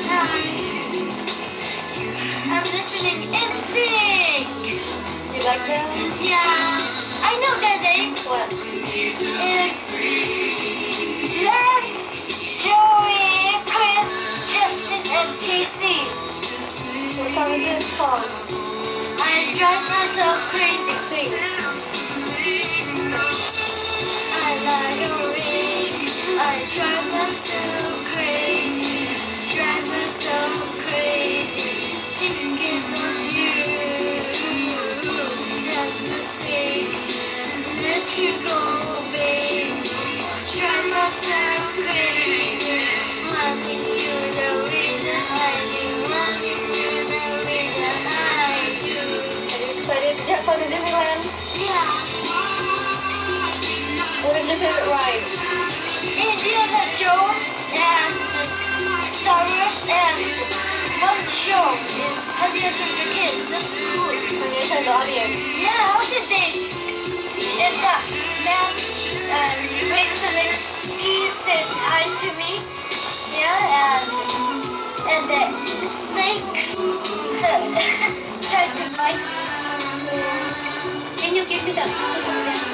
I'm listening NSYNC. You like them? Yeah. I know that they What? is Lance, Joey, Chris, Justin, and TC. What song is this song? I drive myself crazy. Sing. I like a ring. I drive myself crazy. Drive myself crazy. Thinking of you. Let me sing. Let you go, baby. Drive myself crazy. Loving you the way that I do. Loving you the way that I do. Are you excited to have fun in Disneyland? Yeah. What is your favorite ride? Indiana Jones and Star Wars and one show is Honey from the Kids. That's cool. When you're trying the audience. Yeah, how did they? And that man wait till he said hi to me. Yeah, and the snake tried to bite me. Can you give me that?